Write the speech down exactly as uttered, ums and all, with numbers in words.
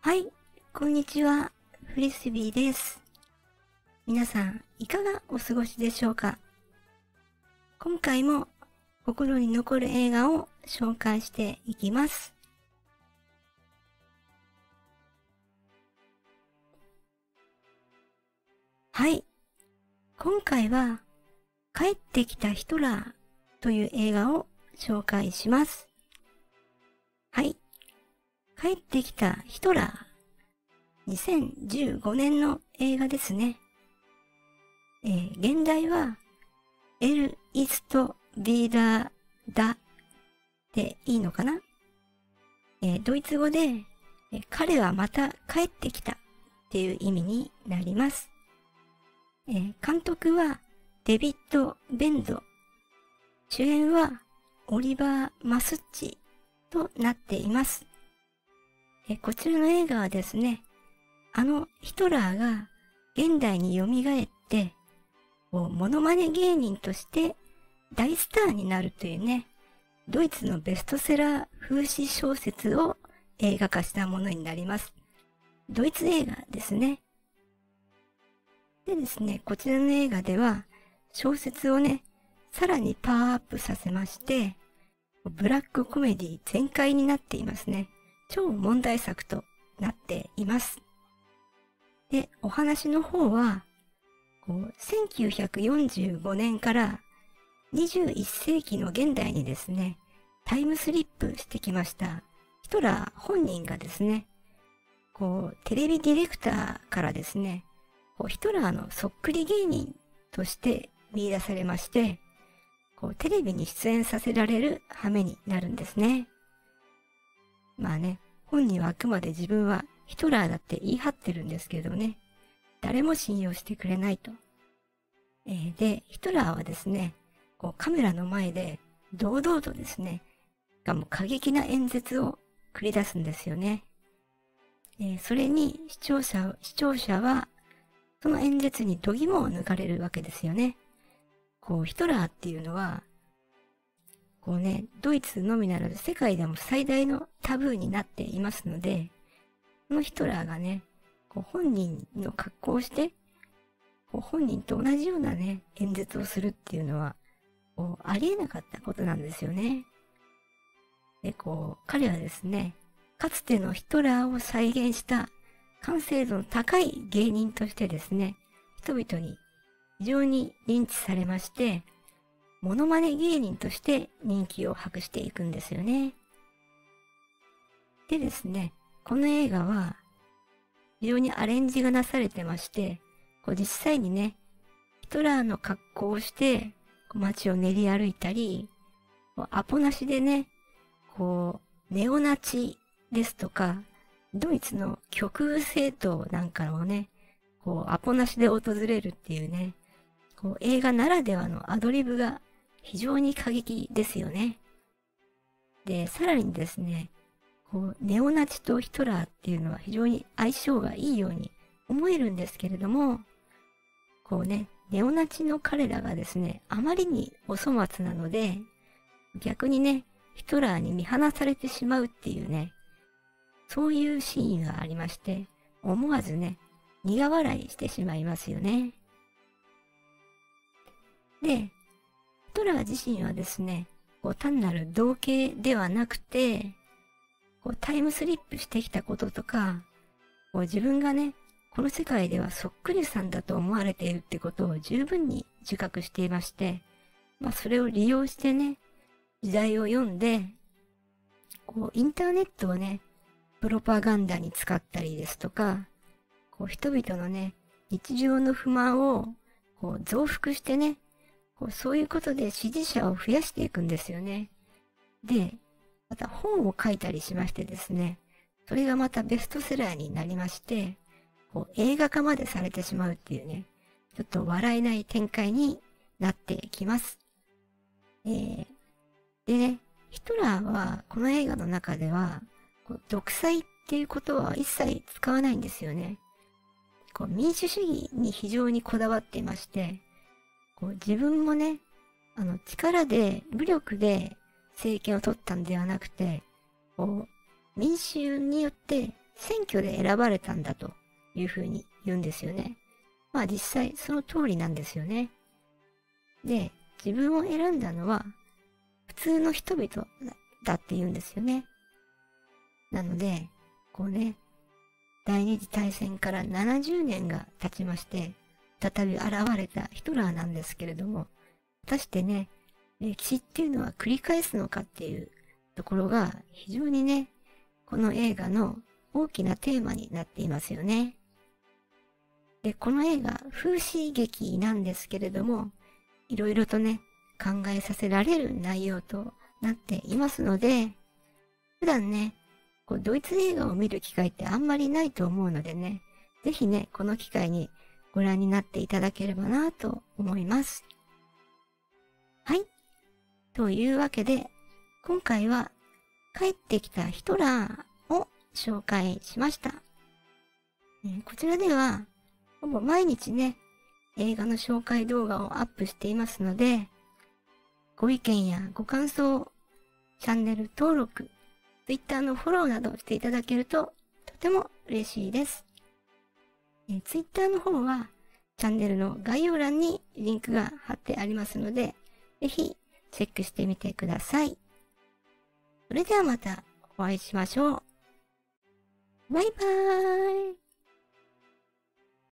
はい、こんにちは。フリスビーです。皆さん、いかがお過ごしでしょうか？今回も心に残る映画を紹介していきます。はい、今回は帰ってきたヒトラーという映画を紹介します。はい、帰ってきたヒトラー。にせんじゅうごねんの映画ですね。えー、現代はエル・イスト・ディラ・ダでいいのかな、えー、ドイツ語で、えー、彼はまた帰ってきたっていう意味になります。えー、監督はデビッド・ベンド。主演はオリバー・マスッチとなっています。えー、こちらの映画はですね、あのヒトラーが現代に蘇って、モノマネ芸人として大スターになるというね、ドイツのベストセラー風刺小説を映画化したものになります。ドイツ映画ですね。でですね、こちらの映画では小説をね、さらにパワーアップさせまして、ブラックコメディ全開になっていますね。超問題作となっています。で、お話の方は、こうせんきゅうひゃくよんじゅうごねんからにじゅういっせいきの現代にですね、タイムスリップしてきましたヒトラー本人がですね、こうテレビディレクターからですね、こうヒトラーのそっくり芸人として見出されまして、こうテレビに出演させられる羽目になるんですね。まあね、本人はあくまで自分はヒトラーだって言い張ってるんですけどね、誰も信用してくれないと。えー、で、ヒトラーはですね、こうカメラの前で堂々とですね、がもう過激な演説を繰り出すんですよね。えー、それに視聴者、視聴者はその演説に度肝を抜かれるわけですよね。こうヒトラーっていうのは、こうね、ドイツのみならず世界でも最大のタブーになっていますので、このヒトラーがね、こう本人の格好をして、こう本人と同じようなね、演説をするっていうのは、こうありえなかったことなんですよね。で、こう、彼はですね、かつてのヒトラーを再現した完成度の高い芸人としてですね、人々に非常に認知されまして、モノマネ芸人として人気を博していくんですよね。でですね、この映画は非常にアレンジがなされてまして、こう実際にね、ヒトラーの格好をして街を練り歩いたり、アポなしでね、こう、ネオナチですとか、ドイツの極右政党なんかをね、こう、アポなしで訪れるっていうね、こう映画ならではのアドリブが非常に過激ですよね。で、さらにですね、こう、ネオナチとヒトラーっていうのは非常に相性がいいように思えるんですけれども、こうね、ネオナチの彼らがですね、あまりにお粗末なので、逆にね、ヒトラーに見放されてしまうっていうね、そういうシーンがありまして、思わずね、苦笑いしてしまいますよね。で、ヒトラー自身はですね、こう単なる同型ではなくて、こうタイムスリップしてきたこととか、こう自分がね、この世界ではそっくりさんだと思われているってことを十分に自覚していまして、まあそれを利用してね、時代を読んで、こうインターネットをね、プロパガンダに使ったりですとか、こう人々のね、日常の不満をこう増幅してね、こうそういうことで支持者を増やしていくんですよね。で、また本を書いたりしましてですね、それがまたベストセラーになりまして、こう映画化までされてしまうっていうね、ちょっと笑えない展開になってきます。えー、でね、ヒトラーはこの映画の中では、こう独裁っていうことは一切使わないんですよね。こう民主主義に非常にこだわっていまして、こう自分もね、あの力で、武力で政権を取ったんではなくて、こう民衆によって選挙で選ばれたんだというふうに言うんですよね。まあ実際その通りなんですよね。で、自分を選んだのは普通の人々だって言うんですよね。なので、こうね、第二次大戦からななじゅうねんが経ちまして、再び現れたヒトラーなんですけれども、果たしてね、歴史っていうのは繰り返すのかっていうところが非常にね、この映画の大きなテーマになっていますよね。で、この映画、風刺劇なんですけれども、いろいろとね、考えさせられる内容となっていますので、普段ね、こうドイツ映画を見る機会ってあんまりないと思うのでね、ぜひね、この機会にご覧になっていただければなと思います。はい。というわけで、今回は帰ってきたヒトラーを紹介しました。こちらでは、ほぼ毎日ね、映画の紹介動画をアップしていますので、ご意見やご感想、チャンネル登録、Twitter のフォローなどしていただけるととても嬉しいです。え Twitter の方はチャンネルの概要欄にリンクが貼ってありますので、ぜひチェックしてみてください。それではまたお会いしましょう。バイバーイ。